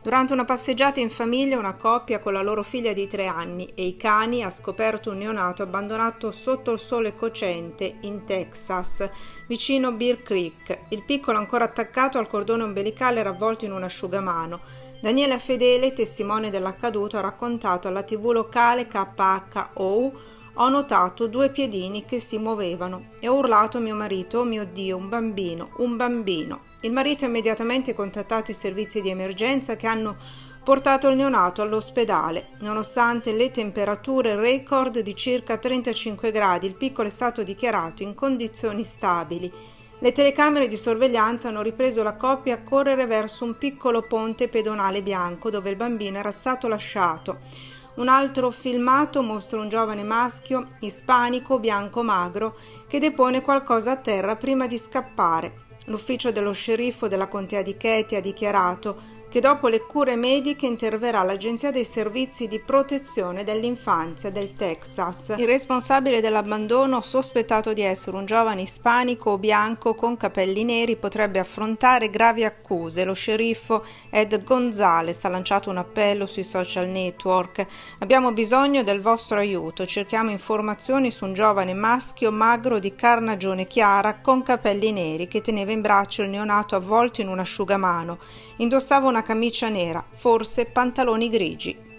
Durante una passeggiata in famiglia, una coppia con la loro figlia di 3 anni e i cani ha scoperto un neonato abbandonato sotto il sole cocente in Texas, vicino Bear Creek. Il piccolo ancora attaccato al cordone ombelicale era avvolto in un asciugamano. Daniela Fedele, testimone dell'accaduto, ha raccontato alla TV locale KHOU: ho notato 2 piedini che si muovevano e ho urlato a mio marito: oh mio Dio, un bambino, un bambino. Il marito ha immediatamente contattato i servizi di emergenza che hanno portato il neonato all'ospedale. Nonostante le temperature record di circa 35 gradi, il piccolo è stato dichiarato in condizioni stabili. Le telecamere di sorveglianza hanno ripreso la coppia a correre verso un piccolo ponte pedonale bianco dove il bambino era stato lasciato. Un altro filmato mostra un giovane maschio, ispanico, bianco magro, che depone qualcosa a terra prima di scappare. L'ufficio dello sceriffo della contea di Katy ha dichiarato che dopo le cure mediche interverrà l'Agenzia dei Servizi di Protezione dell'Infanzia del Texas. Il responsabile dell'abbandono, sospettato di essere un giovane ispanico o bianco con capelli neri, potrebbe affrontare gravi accuse. Lo sceriffo Ed Gonzalez ha lanciato un appello sui social network: abbiamo bisogno del vostro aiuto, cerchiamo informazioni su un giovane maschio magro di carnagione chiara con capelli neri che teneva in braccio il neonato avvolto in un asciugamano. Indossava una camicia nera, forse pantaloni grigi.